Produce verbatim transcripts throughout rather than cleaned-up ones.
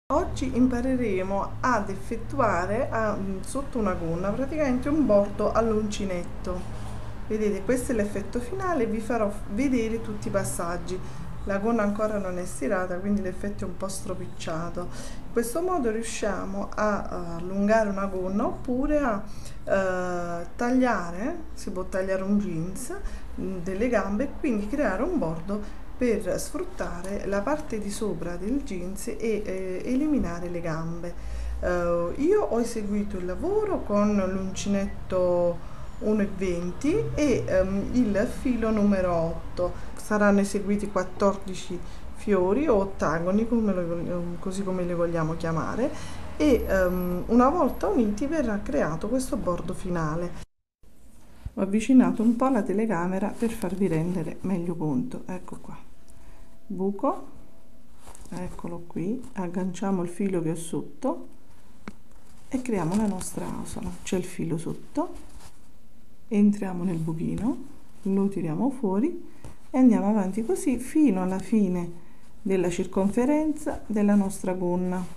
Oggi impareremo ad effettuare a- sotto una gonna praticamente un bordo all'uncinetto. Vedete, questo è l'effetto finale, vi farò vedere tutti i passaggi. La gonna ancora non è stirata, quindi l'effetto è un po' stropicciato. In questo modo riusciamo a, a allungare una gonna oppure a eh, tagliare, si può tagliare un jeans, mh, delle gambe e quindi creare un bordo per sfruttare la parte di sopra del jeans e eh, eliminare le gambe. Uh, io ho eseguito il lavoro con l'uncinetto uno e venti e um, il filo numero otto. Saranno eseguiti quattordici fiori o ottagoni, come lo, così come li vogliamo chiamare, e um, una volta uniti verrà creato questo bordo finale. Ho avvicinato un po' la telecamera per farvi rendere meglio conto. Ecco qua, buco, eccolo qui, agganciamo il filo che ho sotto e creiamo la nostra asola. C'è il filo sotto, entriamo nel buchino, lo tiriamo fuori e andiamo avanti così fino alla fine della circonferenza della nostra gonna.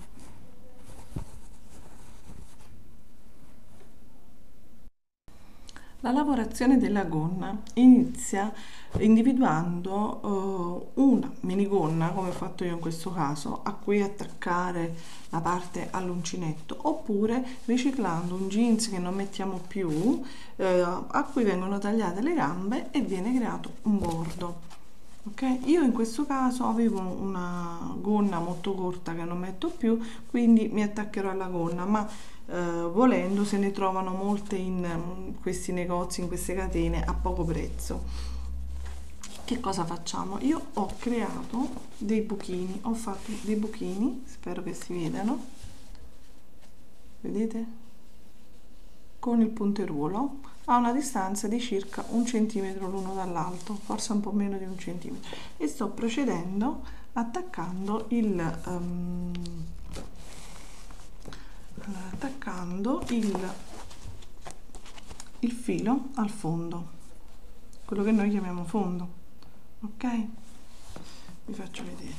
La lavorazione della gonna inizia individuando uh, una minigonna, come ho fatto io in questo caso, a cui attaccare la parte all'uncinetto, oppure riciclando un jeans che non mettiamo più, uh, a cui vengono tagliate le gambe e viene creato un bordo. Okay? Io in questo caso avevo una gonna molto corta che non metto più, quindi mi attaccherò alla gonna, ma eh, volendo se ne trovano molte in um, questi negozi, in queste catene a poco prezzo. Che cosa facciamo? Io ho creato dei buchini, ho fatto dei buchini, spero che si vedano, vedete? Con il punteruolo a una distanza di circa un centimetro l'uno dall'altro, forse un po' meno di un centimetro, e sto procedendo attaccando il um, attaccando il, il filo al fondo, quello che noi chiamiamo fondo. Ok, vi faccio vedere.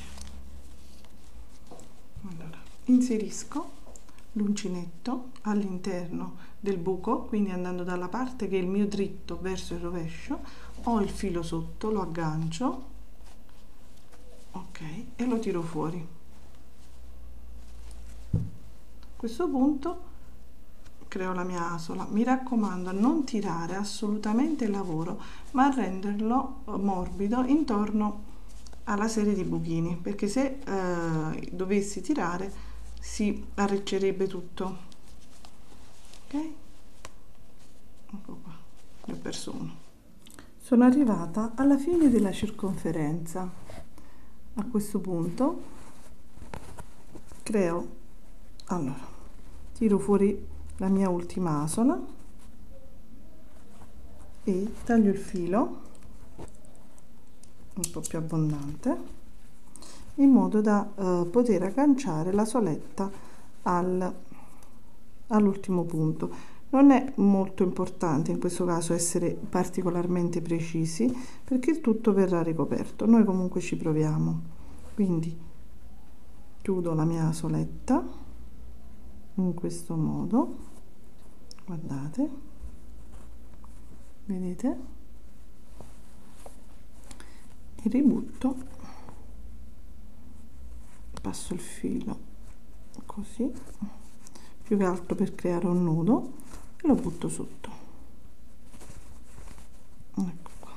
Allora, inserisco l'uncinetto all'interno del buco, quindi andando dalla parte che è il mio dritto verso il rovescio, ho il filo sotto, lo aggancio, ok, e lo tiro fuori. A questo punto creo la mia asola. Mi raccomando a non tirare assolutamente il lavoro, ma a renderlo morbido intorno alla serie di buchini, perché se eh, dovessi tirare si arriccirebbe tutto. Ok, ecco qua, ne ho perso uno. Sono arrivata alla fine della circonferenza. A questo punto creo, allora tiro fuori la mia ultima asola e taglio il filo un po' più abbondante in modo da eh, poter agganciare la soletta al, all'ultimo punto. Non è molto importante in questo caso essere particolarmente precisi, perché il tutto verrà ricoperto. Noi comunque ci proviamo, quindi chiudo la mia asoletta in questo modo, guardate, vedete, e ributto, passo il filo così, più che altro per creare un nudo, e lo butto sotto. Ecco qua.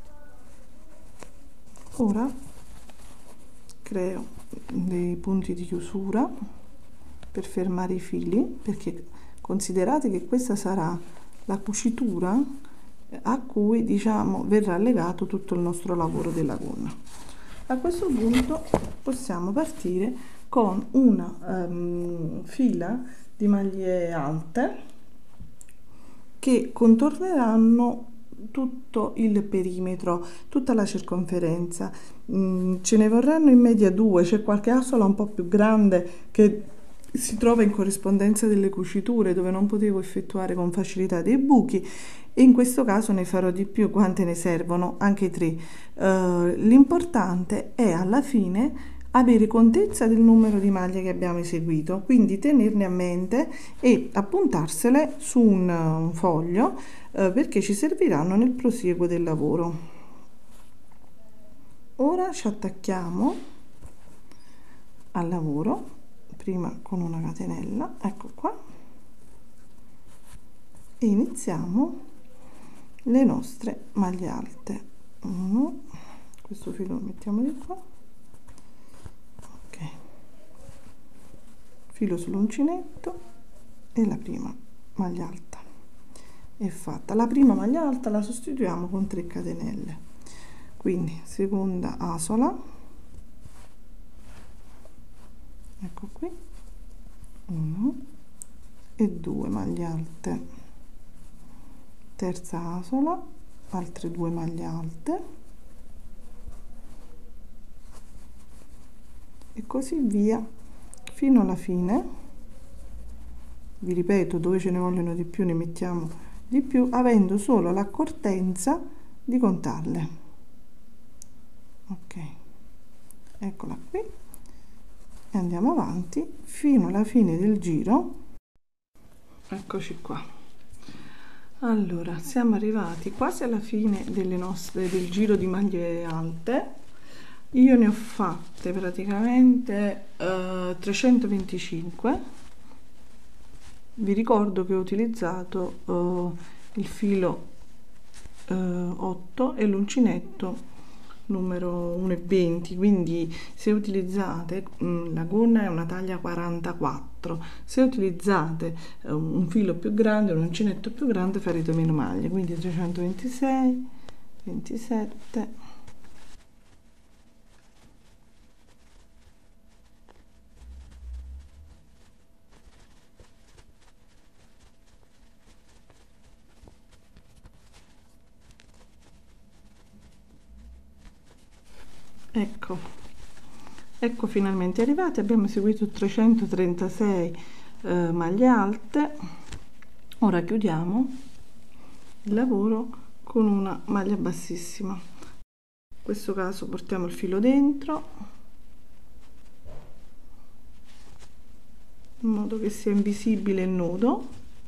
Ora creo dei punti di chiusura per fermare i fili, perché considerate che questa sarà la cucitura a cui, diciamo, verrà legato tutto il nostro lavoro della gonna. A questo punto possiamo partire con una um, fila di maglie alte che contorneranno tutto il perimetro, tutta la circonferenza. Mm, ce ne vorranno in media due, c'è qualche asola un po' più grande che si trova in corrispondenza delle cuciture, dove non potevo effettuare con facilità dei buchi, e in questo caso ne farò di più. Quante ne servono? Anche tre. Uh, l'importante è alla fine avere contezza del numero di maglie che abbiamo eseguito, quindi tenerne a mente e appuntarsele su un, un foglio eh, perché ci serviranno nel prosieguo del lavoro. Ora ci attacchiamo al lavoro, prima con una catenella, ecco qua, e iniziamo le nostre maglie alte. Uno, questo filo lo mettiamo di qua, ok, filo sull'uncinetto e la prima maglia alta è fatta. La prima maglia alta la sostituiamo con tre catenelle, quindi seconda asola, ecco qui, uno e due maglie alte, terza asola, altre due maglie alte e così via fino alla fine. Vi ripeto, dove ce ne vogliono di più ne mettiamo di più, avendo solo l'accortenza di contarle. Ok, eccola qui, e andiamo avanti fino alla fine del giro. Eccoci qua. Allora, siamo arrivati quasi alla fine delle nostre, del giro di maglie alte. Io ne ho fatte praticamente eh, trecentoventicinque. Vi ricordo che ho utilizzato eh, il filo eh, otto e l'uncinetto numero uno e venti, quindi se utilizzate mh, la gonna è una taglia quarantaquattro, se utilizzate eh, un filo più grande, un uncinetto più grande, farete meno maglie, quindi trecentoventisei, ventisette, ecco, ecco finalmente arrivati, abbiamo eseguito trecentotrentasei eh, maglie alte. Ora chiudiamo il lavoro con una maglia bassissima. In questo caso portiamo il filo dentro in modo che sia invisibile il nodo,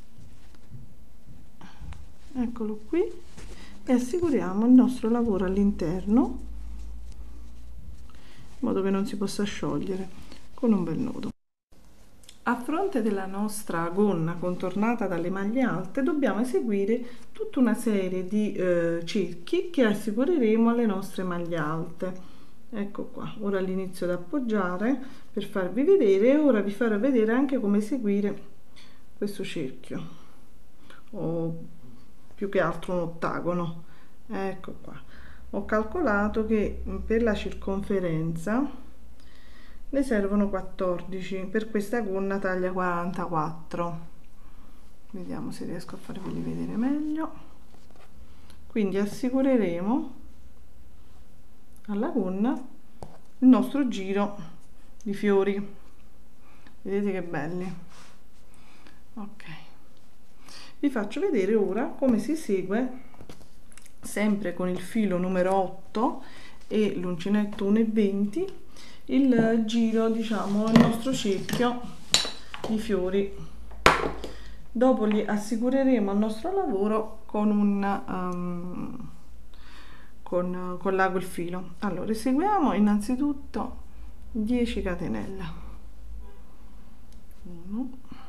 eccolo qui, e assicuriamo il nostro lavoro all'interno in modo che non si possa sciogliere con un bel nodo. A fronte della nostra gonna contornata dalle maglie alte dobbiamo eseguire tutta una serie di eh, cerchi che assicureremo alle nostre maglie alte. Ecco qua, ora l'inizio ad appoggiare per farvi vedere e ora vi farò vedere anche come eseguire questo cerchio o più che altro un ottagono. Ecco qua, ho calcolato che per la circonferenza ne servono quattordici per questa gonna taglia quarantaquattro. Vediamo se riesco a farveli vedere meglio. Quindi assicureremo alla gonna il nostro giro di fiori. Vedete che belli. Ok, vi faccio vedere ora come si segue, sempre con il filo numero otto e l'uncinetto uno e venti, il giro, diciamo, il nostro cerchio di fiori. Dopo li assicureremo al nostro lavoro con un um, con, con l'ago il filo. Allora eseguiamo innanzitutto dieci catenelle, uno,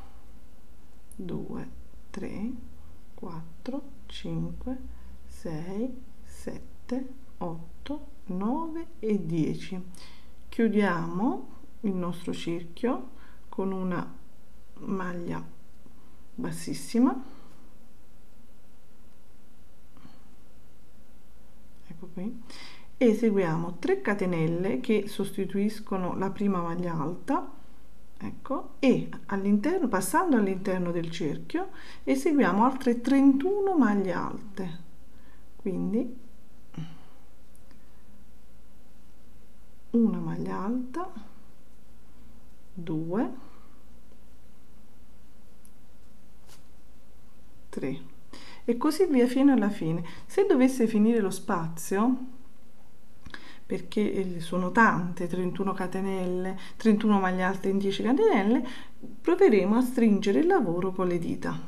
due, tre, quattro, cinque, sei, sette, otto, nove e dieci. Chiudiamo il nostro cerchio con una maglia bassissima, ecco qui, e eseguiamo tre catenelle che sostituiscono la prima maglia alta, ecco, e all'interno, passando all'interno del cerchio, eseguiamo altre trentuno maglie alte, quindi una maglia alta, due, tre e così via fino alla fine. Se dovesse finire lo spazio, perché sono tante, trentuno catenelle, trentuno maglie alte in dieci catenelle, proveremo a stringere il lavoro con le dita.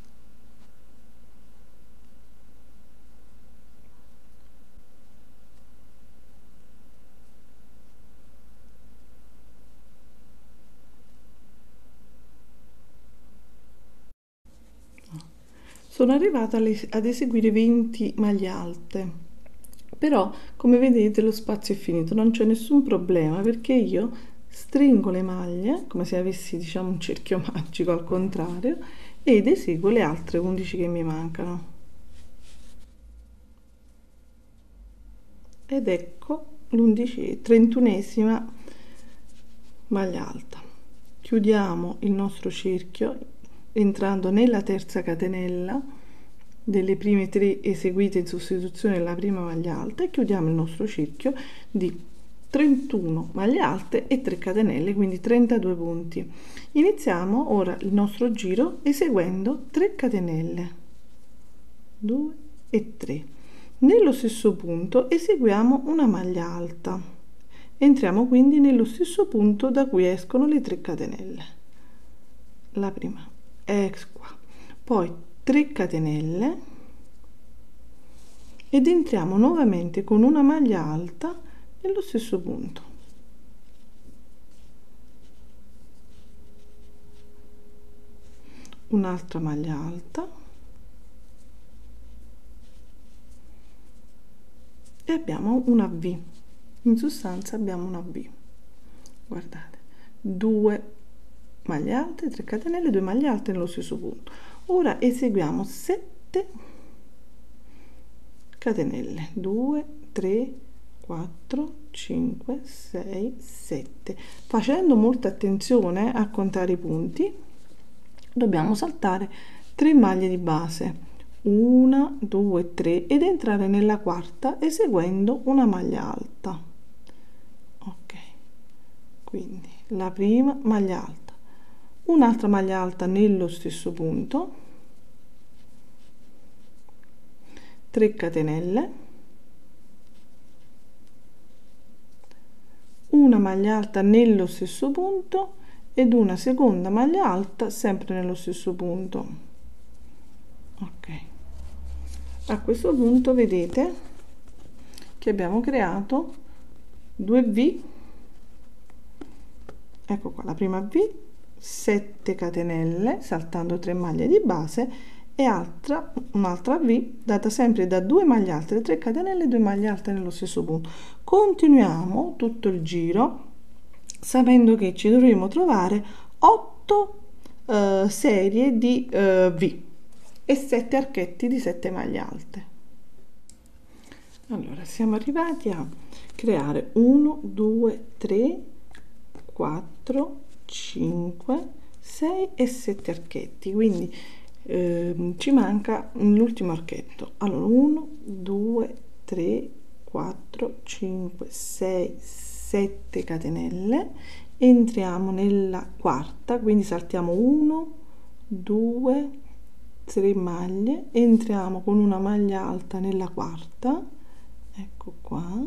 Sono arrivata ad eseguire venti maglie alte, però come vedete lo spazio è finito, non c'è nessun problema perché io stringo le maglie come se avessi, diciamo, un cerchio magico al contrario ed eseguo le altre undici che mi mancano. Ed ecco l'undicesima, trentunesima maglia alta. Chiudiamo il nostro cerchio entrando nella terza catenella delle prime tre eseguite in sostituzione della prima maglia alta e chiudiamo il nostro cerchio di trentuno maglie alte e tre catenelle, quindi trentadue punti. Iniziamo ora il nostro giro eseguendo tre catenelle, due e tre. Nello stesso punto eseguiamo una maglia alta. Entriamo quindi nello stesso punto da cui escono le tre catenelle. La prima, ecco qua. Poi tre catenelle ed entriamo nuovamente con una maglia alta nello stesso punto. Un'altra maglia alta e abbiamo una V. In sostanza abbiamo una V. Guardate, due maglie alte, tre catenelle, due maglie alte nello stesso punto. Ora eseguiamo sette catenelle, due, tre, quattro, cinque, sei, sette. Facendo molta attenzione a contare i punti, dobbiamo saltare tre maglie di base, una, due, tre, ed entrare nella quarta eseguendo una maglia alta. Ok, quindi la prima maglia alta, un'altra maglia alta nello stesso punto, tre catenelle, una maglia alta nello stesso punto ed una seconda maglia alta sempre nello stesso punto. Ok, a questo punto vedete che abbiamo creato due V. Ecco qua la prima V, sette catenelle saltando tre maglie di base e altra un'altra V data sempre da due maglie alte, tre catenelle e due maglie alte nello stesso punto. Continuiamo tutto il giro sapendo che ci dovremo trovare otto eh, serie di eh, V e sette archetti di sette maglie alte. Allora siamo arrivati a creare uno, due, tre, quattro, cinque, sei e sette archetti, quindi eh, ci manca l'ultimo archetto. Allora uno, due, tre, quattro, cinque, sei, sette catenelle, entriamo nella quarta, quindi saltiamo uno, due, tre maglie, entriamo con una maglia alta nella quarta, ecco qua,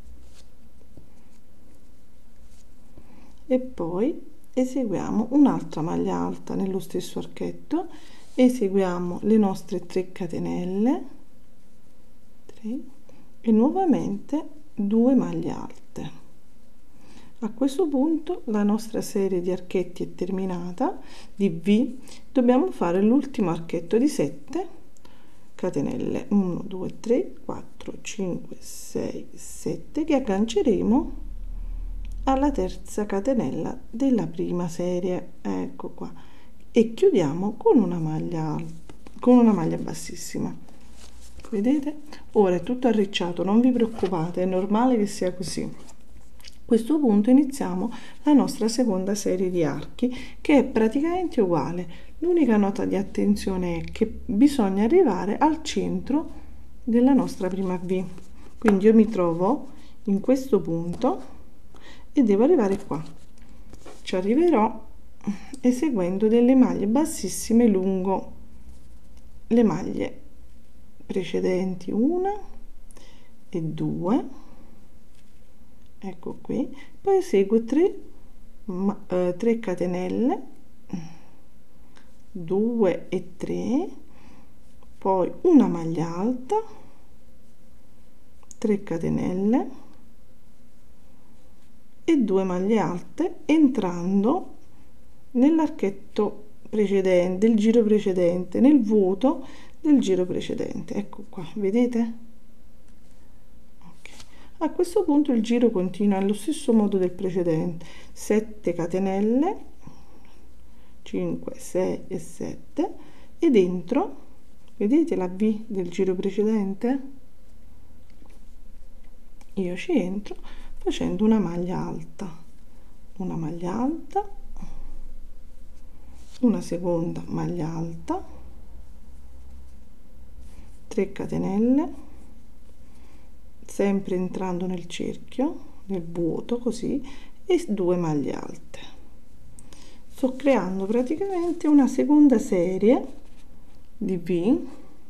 e poi eseguiamo un'altra maglia alta nello stesso archetto, eseguiamo le nostre tre catenelle, tre, e nuovamente due maglie alte. A questo punto la nostra serie di archetti è terminata, di V. Dobbiamo fare l'ultimo archetto di sette catenelle, uno, due, tre, quattro, cinque, sei, sette, che agganceremo alla terza catenella della prima serie, ecco qua, e chiudiamo con una maglia alta, con una maglia bassissima. Vedete? Ora è tutto arricciato, non vi preoccupate, è normale che sia così. A questo punto iniziamo la nostra seconda serie di archi, che è praticamente uguale. L'unica nota di attenzione è che bisogna arrivare al centro della nostra prima V. Quindi io mi trovo in questo punto e devo arrivare qua. Ci arriverò eseguendo delle maglie bassissime lungo le maglie precedenti, una e due, ecco qui, poi eseguo tre, eh, tre catenelle, due e tre, poi una maglia alta, tre catenelle e due maglie alte, entrando nell'archetto precedente, del giro precedente, nel vuoto del giro precedente. Ecco qua, vedete? Okay. A questo punto il giro continua allo stesso modo del precedente: sette catenelle, cinque, sei e sette, e dentro, vedete la V del giro precedente? Io ci entro facendo una maglia alta, una maglia alta, una seconda maglia alta, tre catenelle, sempre entrando nel cerchio, nel vuoto, così, e due maglie alte. Sto creando praticamente una seconda serie di V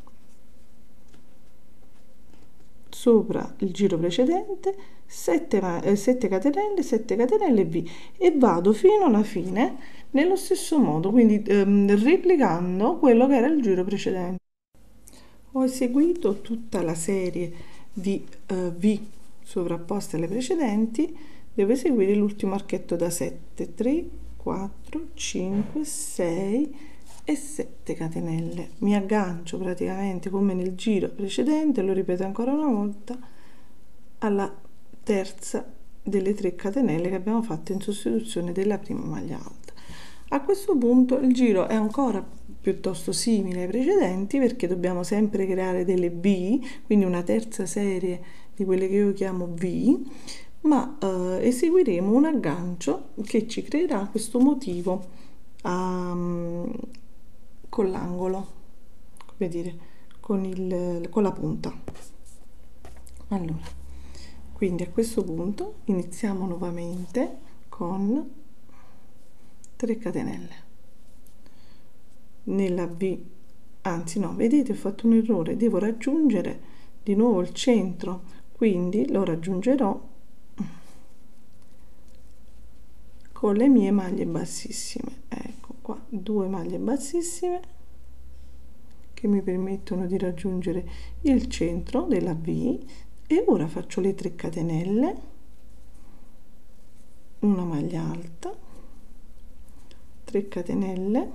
sopra il giro precedente, sette catenelle, sette catenelle, V, e vado fino alla fine nello stesso modo, quindi ehm, replicando quello che era il giro precedente. Ho eseguito tutta la serie di eh, V sovrapposte alle precedenti, devo eseguire l'ultimo archetto da sette, tre, quattro, cinque, sei e sette catenelle. Mi aggancio praticamente come nel giro precedente, lo ripeto ancora una volta, alla terza delle tre catenelle che abbiamo fatto in sostituzione della prima maglia alta. A questo punto il giro è ancora piuttosto simile ai precedenti, perché dobbiamo sempre creare delle V, quindi una terza serie di quelle che io chiamo V, ma eh, eseguiremo un aggancio che ci creerà questo motivo um, con l'angolo, come dire, con, il, con la punta. Allora, quindi a questo punto iniziamo nuovamente con tre catenelle nella V, anzi no, vedete, ho fatto un errore, devo raggiungere di nuovo il centro, quindi lo raggiungerò con le mie maglie bassissime. Ecco qua, due maglie bassissime che mi permettono di raggiungere il centro della V, e ora faccio le tre catenelle, una maglia alta, tre catenelle,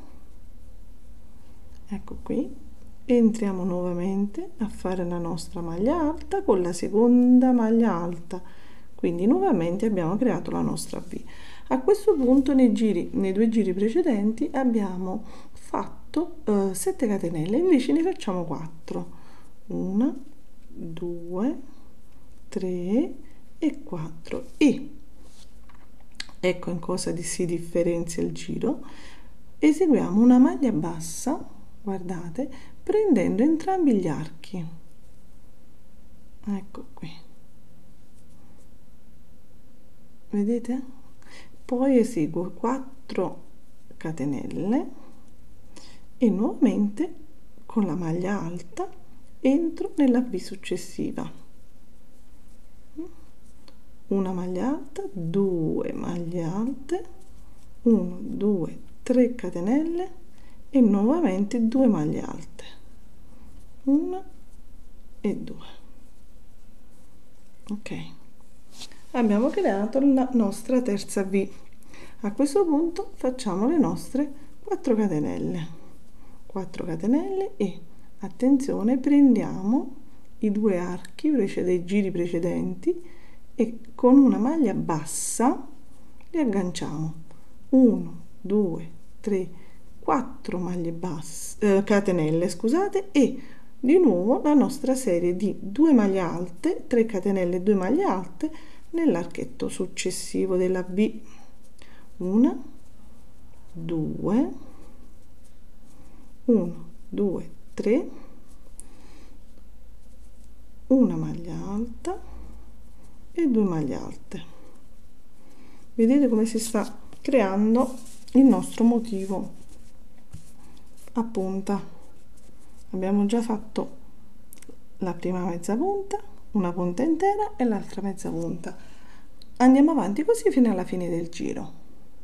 ecco qui, entriamo nuovamente a fare la nostra maglia alta con la seconda maglia alta, quindi nuovamente abbiamo creato la nostra V. A questo punto nei giri, nei due giri precedenti abbiamo fatto eh, sette catenelle, invece ne facciamo quattro, uno, due, tre e quattro, e ecco in cosa si differenzia il giro. Eseguiamo una maglia bassa, guardate, prendendo entrambi gli archi, ecco qui, vedete? Poi eseguo quattro catenelle e nuovamente con la maglia alta entro nella V successiva, una maglia alta, due maglie alte, uno, due, tre catenelle e nuovamente due maglie alte, una e due. Ok, abbiamo creato la nostra terza V. A questo punto facciamo le nostre quattro catenelle, quattro catenelle, e attenzione, prendiamo i due archi dei giri precedenti e con una maglia bassa li agganciamo, uno, due, tre, quattro maglie basse, eh, catenelle, scusate, e di nuovo la nostra serie di due maglie alte, tre catenelle e due maglie alte nell'archetto successivo della V, una, due, uno, due, tre, una maglia alta e due maglie alte. Vedete come si sta creando il nostro motivo a punta. Abbiamo già fatto la prima mezza punta, una punta intera e l'altra mezza punta. Andiamo avanti così fino alla fine del giro.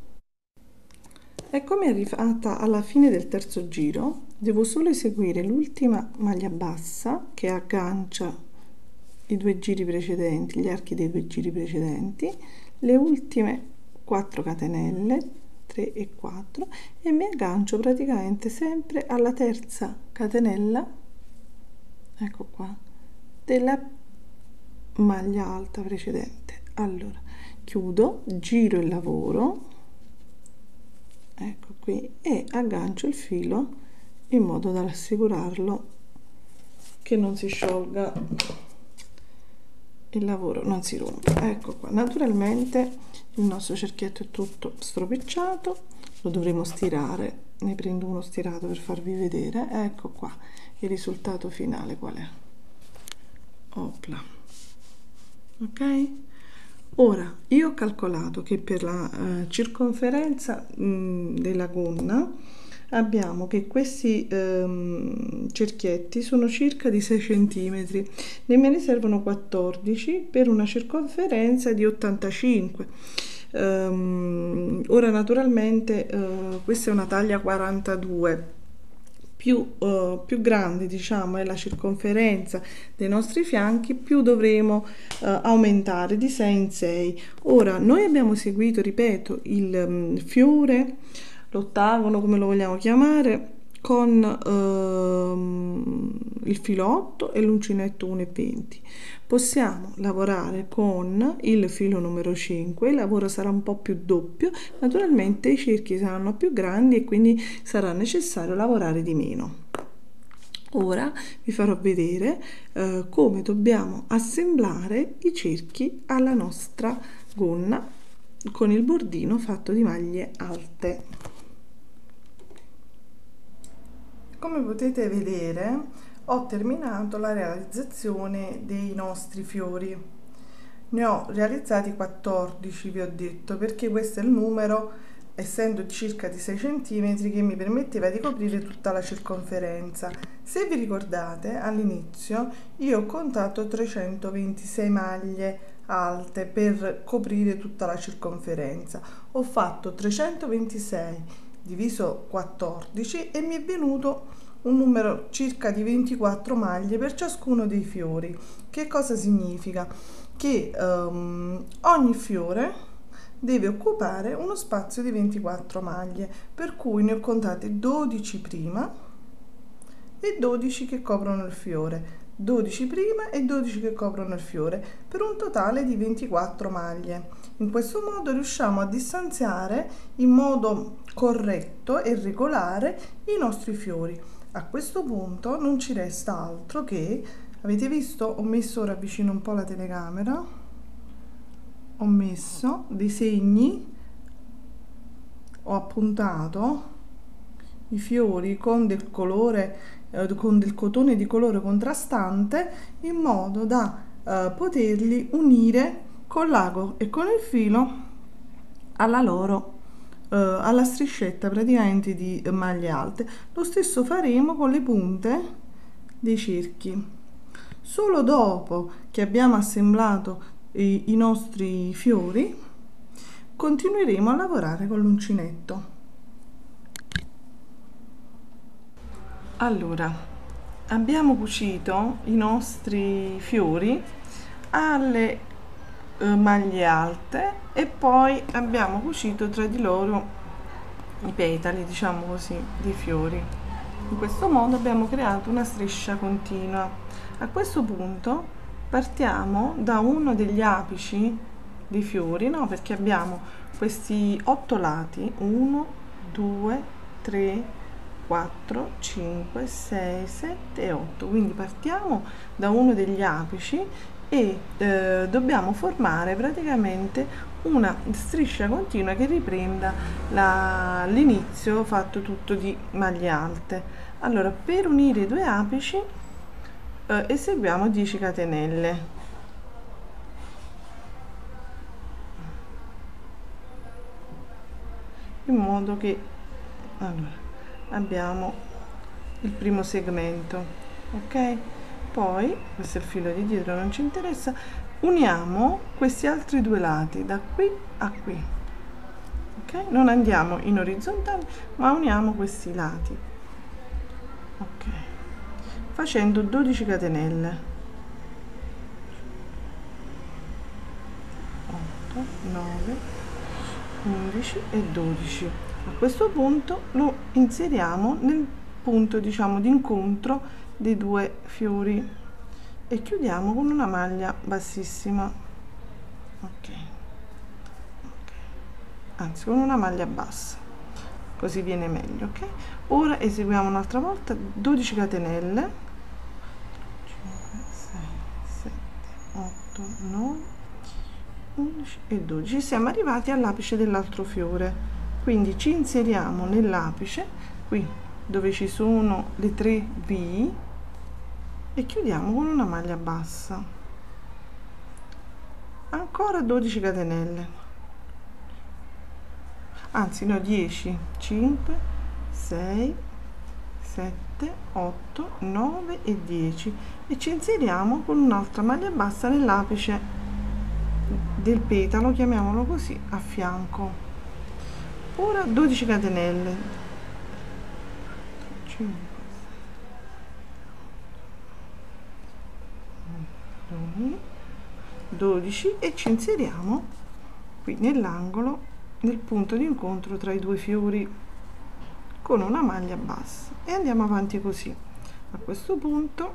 Eccomi arrivata alla fine del terzo giro, devo solo eseguire l'ultima maglia bassa che aggancia i due giri precedenti, gli archi dei due giri precedenti, le ultime quattro catenelle, tre e quattro, e mi aggancio praticamente sempre alla terza catenella, ecco qua, della maglia alta precedente. Allora chiudo, giro il lavoro, ecco qui, e aggancio il filo in modo da assicurarlo che non si sciolga, il lavoro non si rompa. Ecco qua, naturalmente il nostro cerchietto è tutto stropicciato, lo dovremo stirare, ne prendo uno stirato per farvi vedere. Ecco qua il risultato finale qual è. Opla. Ok, ora io ho calcolato che per la eh, circonferenza mh, della gonna abbiamo che questi ehm, cerchietti sono circa di sei centimetri, ne me ne servono quattordici per una circonferenza di ottantacinque. Um, ora naturalmente uh, questa è una taglia quarantadue, più, uh, più grande diciamo è la circonferenza dei nostri fianchi, più dovremo uh, aumentare di sei in sei. Ora noi abbiamo seguito, ripeto, il um, fiore, l'ottagono, come lo vogliamo chiamare, con ehm, il filotto e l'uncinetto uno e venti. Possiamo lavorare con il filo numero cinque, il lavoro sarà un po' più doppio, naturalmente i cerchi saranno più grandi e quindi sarà necessario lavorare di meno. Ora vi farò vedere eh, come dobbiamo assemblare i cerchi alla nostra gonna con il bordino fatto di maglie alte. Come potete vedere, ho terminato la realizzazione dei nostri fiori. Ne ho realizzati quattordici, vi ho detto, perché questo è il numero, essendo circa di sei centimetri, che mi permetteva di coprire tutta la circonferenza. Se vi ricordate, all'inizio io ho contato trecentoventisei maglie alte per coprire tutta la circonferenza. Ho fatto trecentoventisei diviso quattordici e mi è venuto un numero circa di ventiquattro maglie per ciascuno dei fiori. Che cosa significa? Che um, ogni fiore deve occupare uno spazio di ventiquattro maglie, per cui ne ho contate dodici prima e dodici che coprono il fiore, dodici prima e dodici che coprono il fiore, per un totale di ventiquattro maglie. In questo modo riusciamo a distanziare in modo corretto e regolare i nostri fiori. A questo punto non ci resta altro che, avete visto, ho messo, ora avvicino un po' la telecamera, ho messo dei segni, ho appuntato i fiori con del colore, eh, con del cotone di colore contrastante, in modo da eh, poterli unire con l'ago e con il filo alla loro eh, alla striscetta praticamente di maglie alte. Lo stesso faremo con le punte dei cerchi. Solo dopo che abbiamo assemblato i, i nostri fiori continueremo a lavorare con l'uncinetto. Allora, abbiamo cucito i nostri fiori alle maglie alte e poi abbiamo cucito tra di loro i petali, diciamo così, dei fiori. In questo modo abbiamo creato una striscia continua. A questo punto partiamo da uno degli apici dei fiori, no? Perché abbiamo questi otto lati, uno, due, tre, quattro, cinque, sei, sette e otto. Quindi partiamo da uno degli apici e eh, dobbiamo formare praticamente una striscia continua che riprenda l'inizio fatto tutto di maglie alte. Allora, per unire i due apici eh, eseguiamo dieci catenelle, in modo che, allora, abbiamo il primo segmento, ok? Poi, questo è il filo di dietro, non ci interessa, uniamo questi altri due lati da qui a qui, ok? Non andiamo in orizzontale, ma uniamo questi lati, ok, facendo dodici catenelle, otto, nove, undici e dodici. A questo punto lo inseriamo nel punto, diciamo, di incontro dei due fiori e chiudiamo con una maglia bassissima, ok, ok, anzi con una maglia bassa, così viene meglio, ok? Ora eseguiamo un'altra volta dodici catenelle, cinque, sei, sette, otto, nove, undici e dodici. Siamo arrivati all'apice dell'altro fiore, quindi ci inseriamo nell'apice qui dove ci sono le tre V e chiudiamo con una maglia bassa, ancora dodici catenelle, anzi no, dieci, cinque, sei, sette, otto, nove e dieci, e ci inseriamo con un'altra maglia bassa nell'apice del petalo, chiamiamolo così, a fianco. Ora dodici catenelle, cinque, dodici, e ci inseriamo qui nell'angolo, nel punto di incontro tra i due fiori, con una maglia bassa, e andiamo avanti così. A questo punto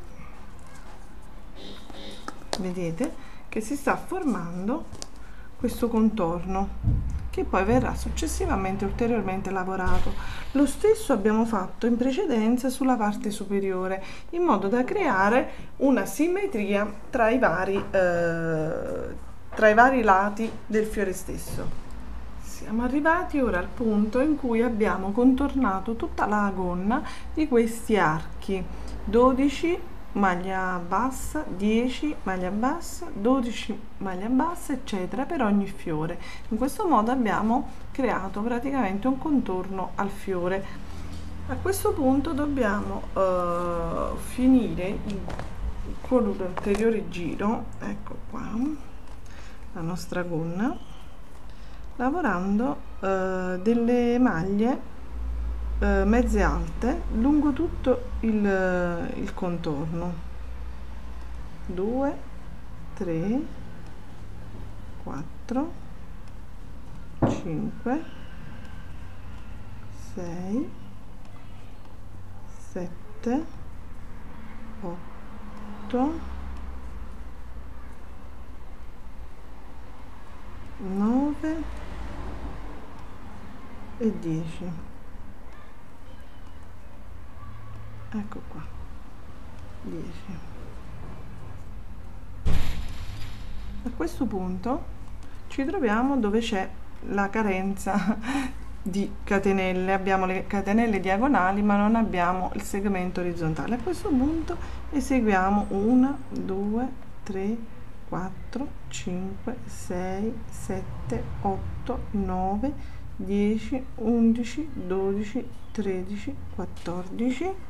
vedete che si sta formando questo contorno che poi verrà successivamente ulteriormente lavorato. Lo stesso abbiamo fatto in precedenza sulla parte superiore, in modo da creare una simmetria tra i vari, eh, tra i vari lati del fiore stesso. Siamo arrivati ora al punto in cui abbiamo contornato tutta la gonna di questi archi, dodici maglia bassa, dieci maglia bassa, dodici maglia bassa, eccetera, per ogni fiore. In questo modo abbiamo creato praticamente un contorno al fiore. A questo punto dobbiamo uh, finire il, con un ulteriore giro, ecco qua, la nostra gonna, lavorando uh, delle maglie Uh, mezze alte lungo tutto il, uh, il contorno, due, tre, quattro, cinque, sei, sette, otto, nove e dieci. Ecco qua, dieci. A questo punto ci troviamo dove c'è la carenza di catenelle, abbiamo le catenelle diagonali ma non abbiamo il segmento orizzontale. A questo punto eseguiamo uno, due, tre, quattro, cinque, sei, sette, otto, nove, dieci, undici, dodici, tredici, quattordici.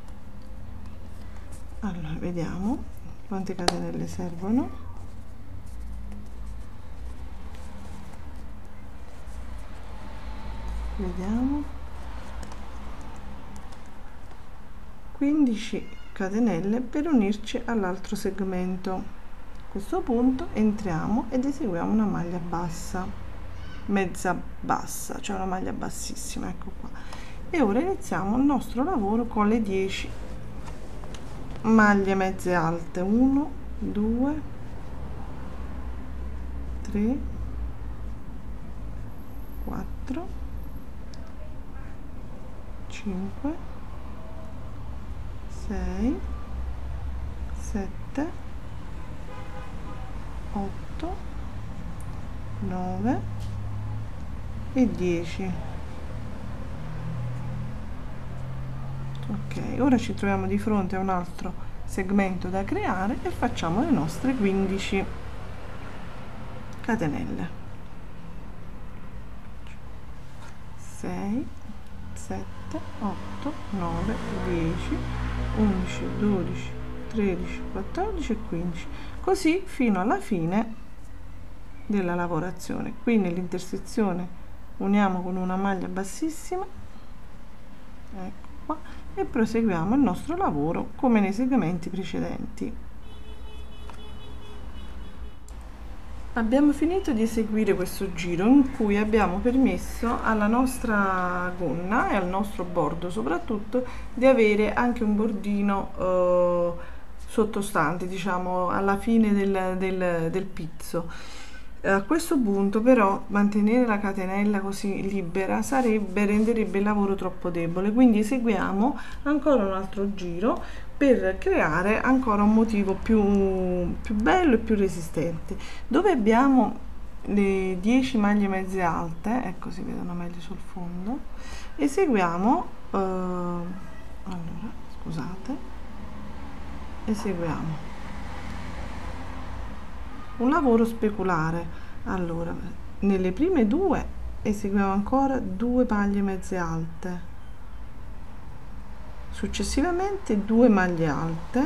Allora vediamo quante catenelle servono. Vediamo, quindici catenelle per unirci all'altro segmento. A questo punto entriamo ed eseguiamo una maglia bassa, mezza bassa, cioè una maglia bassissima, ecco qua. E ora iniziamo il nostro lavoro con le dieci maglie mezze alte, uno, due, tre, quattro, cinque, sei, sette, otto, nove e dieci. Ok, ora ci troviamo di fronte a un altro segmento da creare e facciamo le nostre quindici catenelle. sei, sette, otto, nove, dieci, undici, dodici, tredici, quattordici e quindici, così fino alla fine della lavorazione. Qui nell'intersezione uniamo con una maglia bassissima, ecco qua, e proseguiamo il nostro lavoro come nei segmenti precedenti. Abbiamo finito di eseguire questo giro in cui abbiamo permesso alla nostra gonna e al nostro bordo soprattutto di avere anche un bordino eh, sottostante, diciamo alla fine del, del, del pizzo. A questo punto però mantenere la catenella così libera sarebbe, renderebbe il lavoro troppo debole, quindi eseguiamo ancora un altro giro per creare ancora un motivo più, più bello e più resistente. Dove abbiamo le dieci maglie mezze alte, ecco, si vedono meglio sul fondo, eseguiamo eh, allora scusate eseguiamo un lavoro speculare. Allora, nelle prime due eseguiamo ancora due maglie mezze alte, successivamente due maglie alte,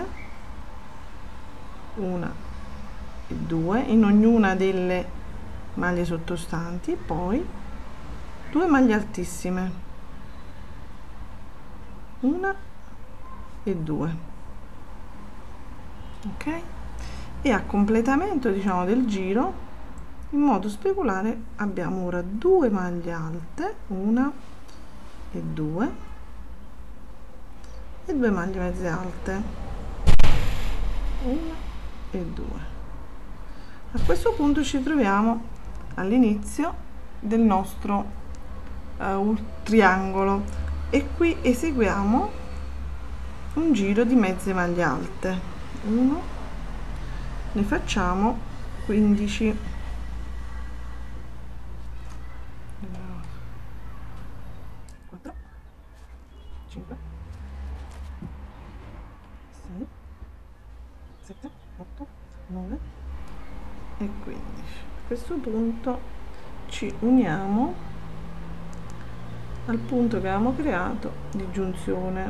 una e due in ognuna delle maglie sottostanti, poi due maglie altissime, una e due, ok? E a completamento, diciamo, del giro in modo speculare abbiamo ora due maglie alte, una e due, e due maglie mezze alte, una e due. A questo punto ci troviamo all'inizio del nostro uh, triangolo e qui eseguiamo un giro di mezze maglie alte. uno, ne facciamo quindici, quattro, cinque, sei, sette, otto, nove e quindici. A questo punto ci uniamo al punto che avevamo creato di giunzione,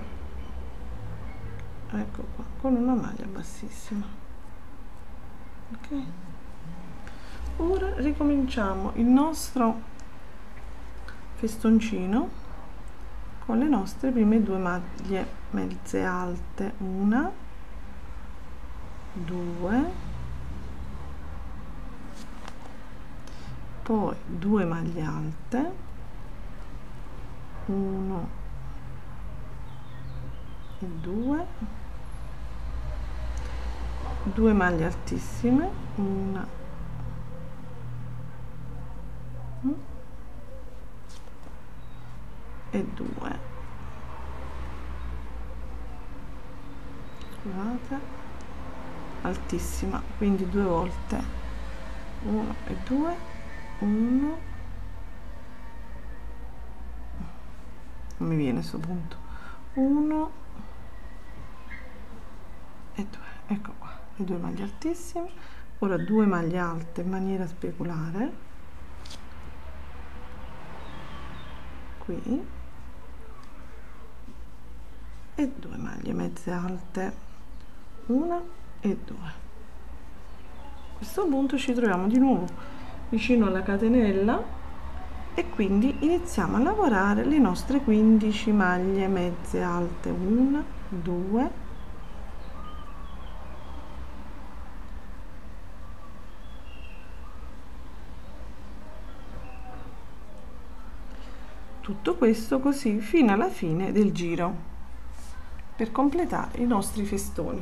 ecco qua, con una maglia bassissima. Ok, ora ricominciamo il nostro festoncino con le nostre prime due maglie mezze alte, una, due, poi due maglie alte, uno e due, due maglie altissime, una e due, scusate, altissima, quindi due volte, uno e due, uno, non mi viene questo punto, uno e due, ecco qua, le due maglie altissime. Ora due maglie alte in maniera speculare qui e due maglie mezze alte, una e due. A questo punto ci troviamo di nuovo vicino alla catenella e quindi iniziamo a lavorare le nostre quindici maglie mezze alte, una, due, tutto questo così fino alla fine del giro per completare i nostri festoni.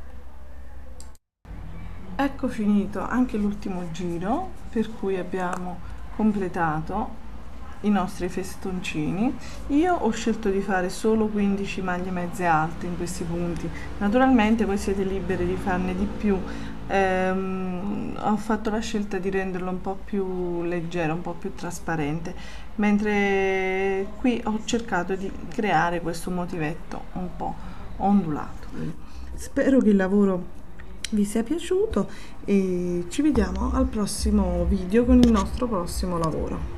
Ecco finito anche l'ultimo giro, per cui abbiamo completato i nostri festoncini. Io ho scelto di fare solo quindici maglie mezze alte in questi punti, naturalmente voi siete liberi di farne di più. Ehm, ho fatto la scelta di renderlo un po' più leggero, un po' più trasparente, mentre qui ho cercato di creare questo motivetto un po' ondulato. Spero che il lavoro vi sia piaciuto e ci vediamo al prossimo video con il nostro prossimo lavoro.